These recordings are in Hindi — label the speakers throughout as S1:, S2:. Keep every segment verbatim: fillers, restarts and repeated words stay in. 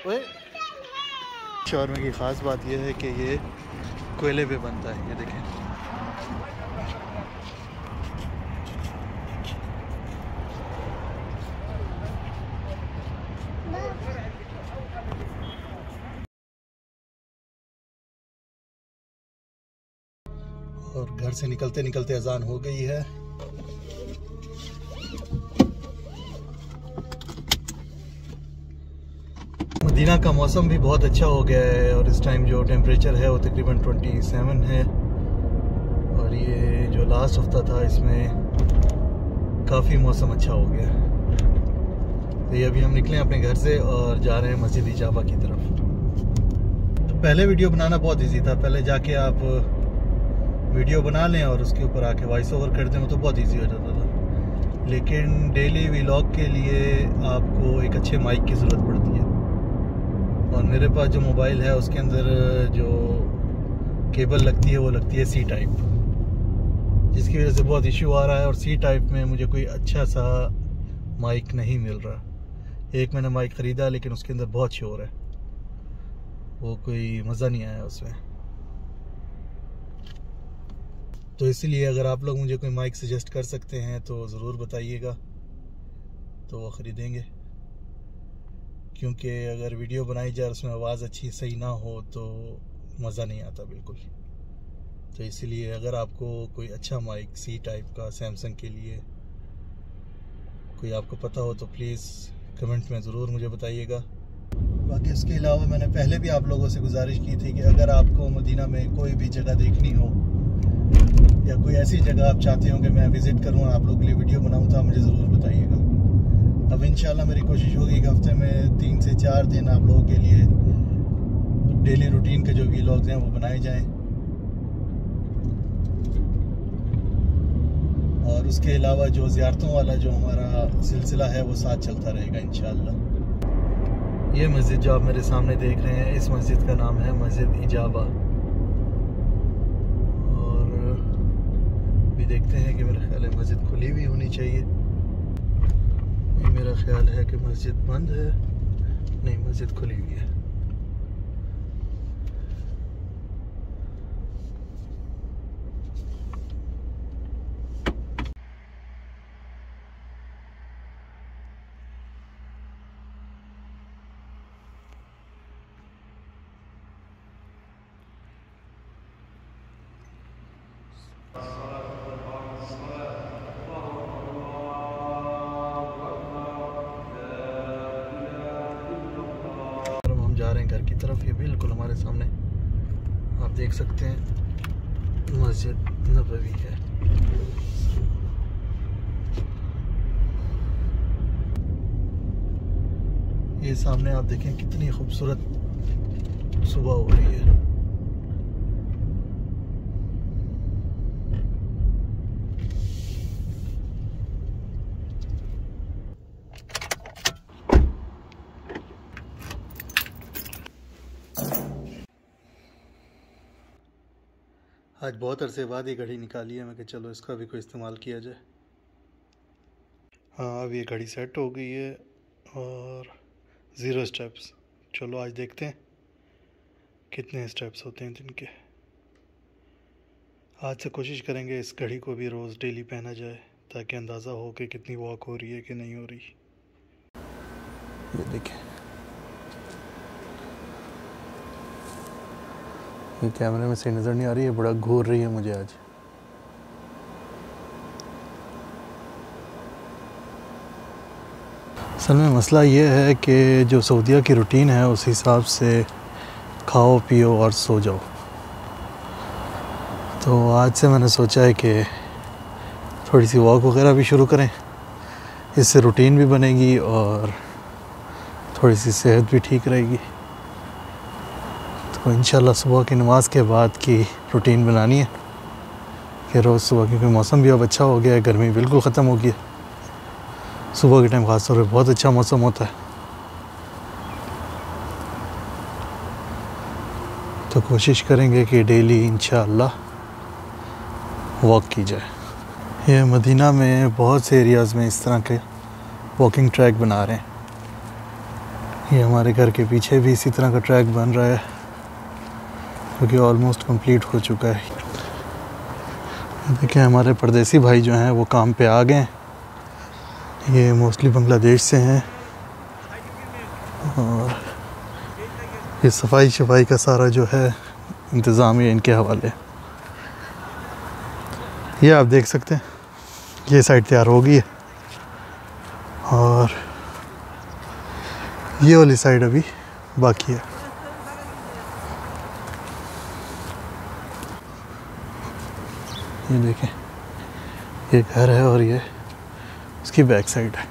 S1: ओए शौरमा की ख़ास बात यह है कि ये कोयले पे बनता है, ये देखें। और घर से निकलते निकलते अजान हो गई है। मदीना का मौसम भी बहुत अच्छा हो गया है और इस टाइम जो टेम्परेचर है वो तकरीबन सत्ताईस है। और ये जो लास्ट हफ्ता था इसमें काफ़ी मौसम अच्छा हो गया। तो ये अभी हम निकले अपने घर से और जा रहे हैं मस्जिद इजाबा की तरफ। तो पहले वीडियो बनाना बहुत इजी था, पहले जाके आप वीडियो बना लें और उसके ऊपर आके वॉइस ओवर कर दें, तो बहुत इजी हो जाता था। लेकिन डेली व्लॉग के लिए आपको एक अच्छे माइक की ज़रूरत पड़ती है और मेरे पास जो मोबाइल है उसके अंदर जो केबल लगती है वो लगती है सी टाइप, जिसकी वजह से बहुत इशू आ रहा है। और सी टाइप में मुझे कोई अच्छा सा माइक नहीं मिल रहा। एक मैंने माइक ख़रीदा लेकिन उसके अंदर बहुत शोर है, वो कोई मज़ा नहीं आया उसमें। तो इसलिए अगर आप लोग मुझे कोई माइक सजेस्ट कर सकते हैं तो ज़रूर बताइएगा, तो वो ख़रीदेंगे। क्योंकि अगर वीडियो बनाई जाए उसमें आवाज़ अच्छी सही ना हो तो मज़ा नहीं आता बिल्कुल। तो इसलिए अगर आपको कोई अच्छा माइक सी टाइप का सैमसंग के लिए कोई आपको पता हो तो प्लीज़ कमेंट में ज़रूर मुझे बताइएगा। बाकी इसके अलावा मैंने पहले भी आप लोगों से गुजारिश की थी कि अगर आपको मदीना में कोई भी जगह देखनी हो या कोई ऐसी जगह आप चाहते हो कि मैं विज़िट करूँ और आप लोगों के लिए वीडियो बनाऊँ तो आप मुझे ज़रूर बताइएगा। अब इंशाल्लाह मेरी कोशिश होगी कि हफ्ते में तीन से चार दिन आप लोगों के लिए डेली रूटीन के जो व्लॉग्स हैं वो बनाए जाएं। और उसके अलावा जो ज़ियारतों वाला जो हमारा सिलसिला है वो साथ चलता रहेगा इंशाल्लाह। ये मस्जिद जो आप मेरे सामने देख रहे हैं, इस मस्जिद का नाम है मस्जिद इजाबा। देखते हैं कि मेरा ख्याल है मस्जिद खुली हुई होनी चाहिए। ये मेरा ख्याल है कि मस्जिद बंद है, नहीं मस्जिद खुली हुई है। जा रहे हैं घर की तरफ। ये बिल्कुल हमारे सामने आप देख सकते हैं मस्जिद नबवी है। ये सामने आप देखें कितनी खूबसूरत सुबह हो रही है। आज बहुत अरसे बाद ये घड़ी निकाली है, मैं कि चलो इसका भी कोई इस्तेमाल किया जाए। हाँ अब ये घड़ी सेट हो गई है और ज़ीरो स्टेप्स। चलो आज देखते हैं कितने स्टेप्स होते हैं दिन के। आज से कोशिश करेंगे इस घड़ी को भी रोज़ डेली पहना जाए ताकि अंदाज़ा हो कि कितनी वॉक हो रही है कि नहीं हो रही। ये देखें, ये कैमरे में सही नज़र नहीं आ रही है, बड़ा घूर रही है मुझे आज। असल में मसला ये है कि जो सऊदीया की रूटीन है उस हिसाब से खाओ पियो और सो जाओ। तो आज से मैंने सोचा है कि थोड़ी सी वॉक वगैरह भी शुरू करें, इससे रूटीन भी बनेगी और थोड़ी सी सेहत भी ठीक रहेगी। तो इंशाल्लाह सुबह की नमाज़ के बाद की रूटीन बनानी है कि रोज़ सुबह, क्योंकि मौसम भी अब अच्छा हो गया है, गर्मी बिल्कुल ख़त्म हो गई है। सुबह के टाइम ख़ास तौर पर बहुत अच्छा मौसम होता है। तो कोशिश करेंगे कि डेली इंशाल्लाह वॉक की जाए। ये मदीना में बहुत से एरियाज़ में इस तरह के वॉकिंग ट्रैक बना रहे हैं ये हमारे घर के पीछे भी इसी तरह का ट्रैक बन रहा है क्योंकि तो ऑलमोस्ट कंप्लीट हो चुका है। देखिए हमारे परदेसी भाई जो हैं वो काम पे आ गए। ये मोस्टली बांग्लादेश से हैं और ये सफाई शफाई का सारा जो है इंतज़ाम ये इनके हवाले। ये आप देख सकते हैं ये साइड तैयार हो गई है और ये वाली साइड अभी बाकी है। ये देखें ये घर है और ये उसकी बैक साइड है।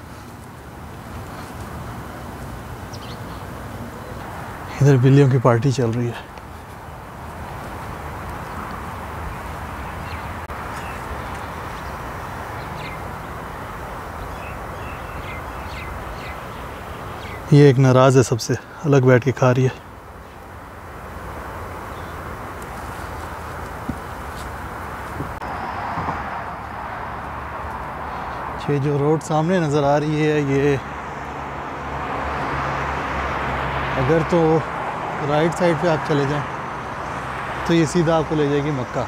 S1: इधर बिल्लियों की पार्टी चल रही है। ये एक नाराज़ है सबसे, अलग बैठ के खा रही है। ये जो रोड सामने नज़र आ रही है ये अगर तो राइट साइड पे आप चले जाएं तो ये सीधा आपको ले जाएगी मक्का,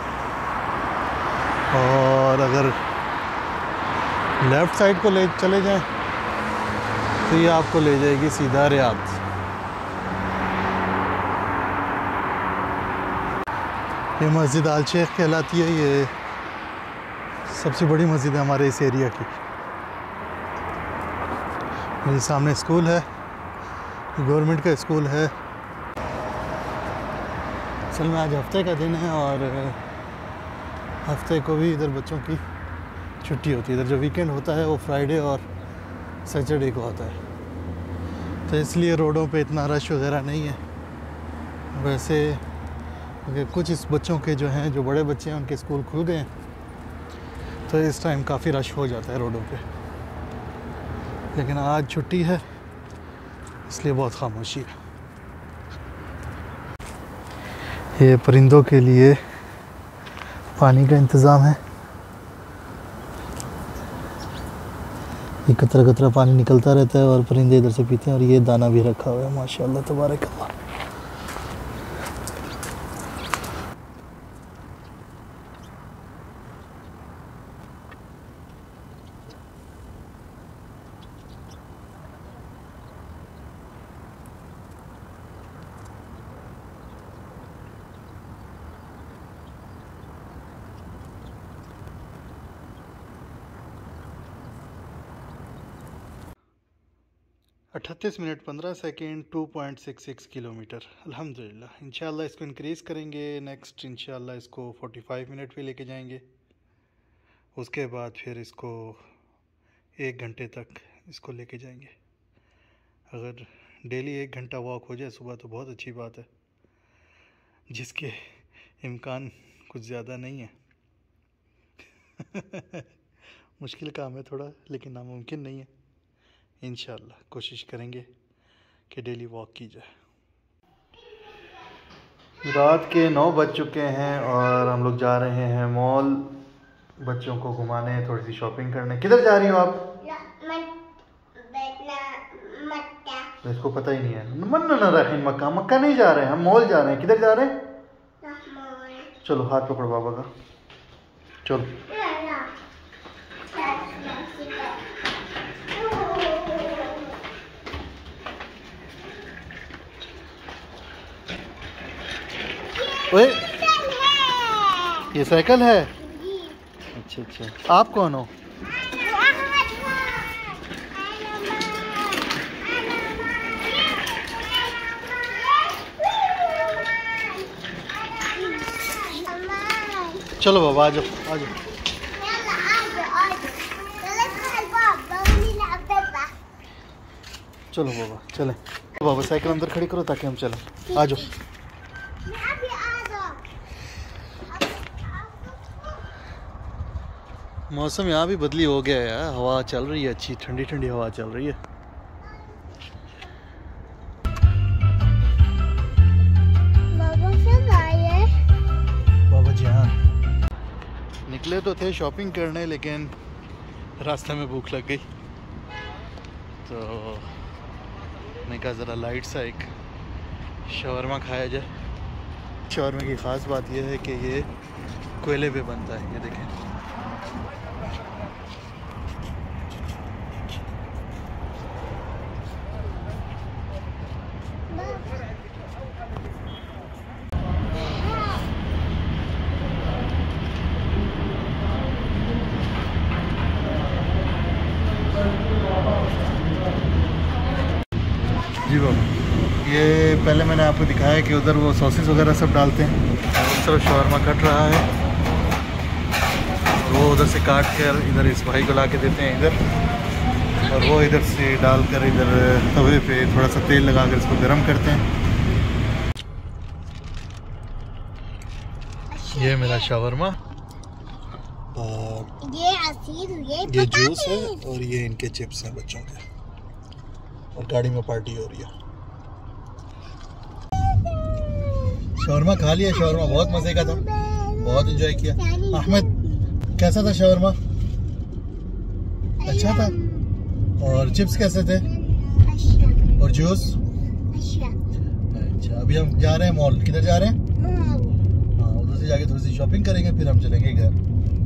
S1: और अगर लेफ़्ट साइड को ले चले जाएं तो ये आपको ले जाएगी सीधा रियाद। ये मस्जिद आल शेख कहलाती है। ये सबसे बड़ी मस्जिद है हमारे इस एरिया की। ये सामने स्कूल है, गवर्नमेंट का स्कूल है। असल में आज हफ्ते का दिन है और हफ्ते को भी इधर बच्चों की छुट्टी होती है। इधर जो वीकेंड होता है वो फ्राइडे और सैटरडे को होता है, तो इसलिए रोडों पे इतना रश वगैरह नहीं है। वैसे कुछ इस बच्चों के जो हैं, जो बड़े बच्चे हैं, उनके स्कूल खुल गए हैं तो इस टाइम काफ़ी रश हो जाता है रोडों पे, लेकिन आज छुट्टी है इसलिए बहुत खामोशी है। ये परिंदों के लिए पानी का इंतज़ाम है। ये कतरा कतरा पानी निकलता रहता है और परिंदे इधर से पीते हैं, और ये दाना भी रखा हुआ है माशाल्लाह तबारक अल्लाह। अट्ठतीस मिनट पंद्रह second, two point six six kilometre. अल्हम्दुलिल्लाह। इंशाल्लाह इसको इंक्रीज़ करेंगे। नेक्स्ट इंशाल्लाह इसको पैंतालीस मिनट पे लेके जाएंगे। उसके बाद फिर इसको एक घंटे तक इसको लेके जाएंगे। अगर डेली एक घंटा वॉक हो जाए सुबह तो बहुत अच्छी बात है, जिसके इम्कान कुछ ज़्यादा नहीं है। मुश्किल काम है थोड़ा, लेकिन नामुमकिन नहीं है। इंशाल्लाह कोशिश करेंगे कि डेली वॉक की जाए। रात के नौ बज चुके हैं और हम लोग जा रहे हैं मॉल बच्चों को घुमाने, थोड़ी सी शॉपिंग करने। किधर जा रही हो आप? तो इसको पता ही नहीं है। मन न रखें, मक्का मक्का नहीं जा रहे हैं हम, मॉल जा रहे हैं। किधर जा रहे हैं? चलो हाथ पकड़ो बाबा का, चलो। ओए ये साइकिल है? अच्छा अच्छा। आप कौन हो? चलो बाबा आ जाओ आ जाओ। चलो बाबा चलें। बाबा साइकिल अंदर खड़ी करो ताकि हम चलें। आ जाओ। मौसम यहाँ भी बदली हो गया है यार, हवा चल रही है, अच्छी ठंडी ठंडी हवा चल रही है।
S2: बाबा कब आए?
S1: बाबा जी हाँ निकले तो थे शॉपिंग करने, लेकिन रास्ते में भूख लग गई तो आपने कहा ज़रा लाइट सा एक शवरमा खाया जाए। शवरमा की ख़ास बात यह है कि ये कोयले पे बनता है, ये देखें। जी बाबा, ये पहले मैंने आपको दिखाया कि उधर वो सॉसेस वगैरह सब डालते हैं, उस तरफ शवरमा कट रहा है, वो उधर से काट कर इधर इस भाई को ला के देते हैं इधर, और वो इधर से डालकर इधर तवे पे थोड़ा सा तेल लगा कर इसको गर्म करते हैं। ये मेरा शवरमा और
S2: ये असीर, ये
S1: ये जूस है और ये इनके चिप्स हैं बच्चों के, और गाड़ी में पार्टी हो रही है। शवरमा खा लिया, शवरमा बहुत मजे का था, बहुत एंजॉय किया। अहमद कैसा था शवरमा? अच्छा था। और चिप्स कैसे थे? और जूस? अच्छा, अभी हम जा रहे हैं मॉल। किधर जा रहे हैं? हाँ, उधर से जाके थोड़ी सी शॉपिंग करेंगे, फिर हम चलेंगे घर।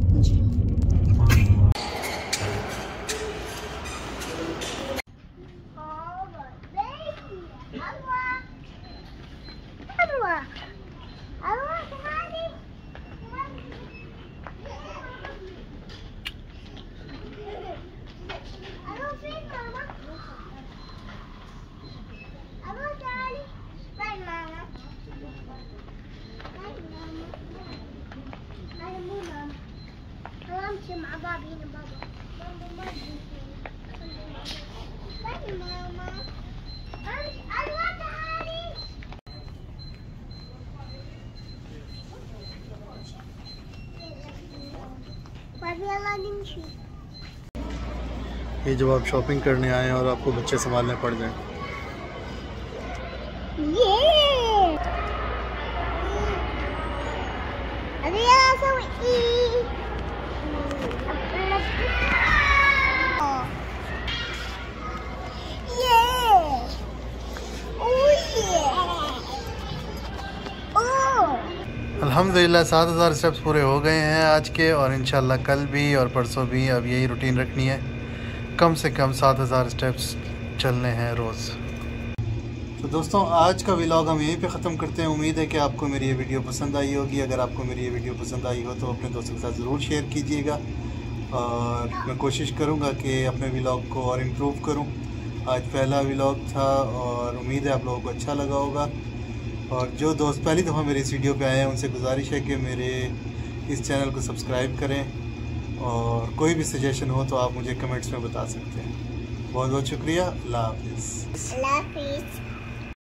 S2: مع بابي هنا بابا بابا ما بابي ماما أيوة تعالي بابي يلا نمشي।
S1: ये जब आप शॉपिंग करने आए और आपको बच्चे संभालने पड़ जाए।
S2: ये अरे यार सो
S1: अल्हम्दुलिल्लाह सात हज़ार स्टेप्स पूरे हो गए हैं आज के, और इंशाल्लाह कल भी और परसों भी अब यही रूटीन रखनी है, कम से कम सात हज़ार स्टेप्स चलने हैं रोज़। तो दोस्तों आज का व्लॉग हम यहीं पे ख़त्म करते हैं। उम्मीद है कि आपको मेरी ये वीडियो पसंद आई होगी। अगर आपको मेरी ये वीडियो पसंद आई हो तो अपने दोस्तों के साथ ज़रूर शेयर कीजिएगा, और मैं कोशिश करूँगा कि अपने व्लॉग को और इम्प्रूव करूँ। आज पहला व्लॉग था और उम्मीद है आप लोगों को अच्छा लगा होगा। और जो दोस्त पहली दफ़ा मेरे इस वीडियो पे आए हैं उनसे गुजारिश है कि मेरे इस चैनल को सब्सक्राइब करें, और कोई भी सजेशन हो तो आप मुझे कमेंट्स में बता सकते हैं। बहुत बहुत शुक्रिया। अल्लाह हाफ़िज़।
S2: अल्लाह हाफ़िज़।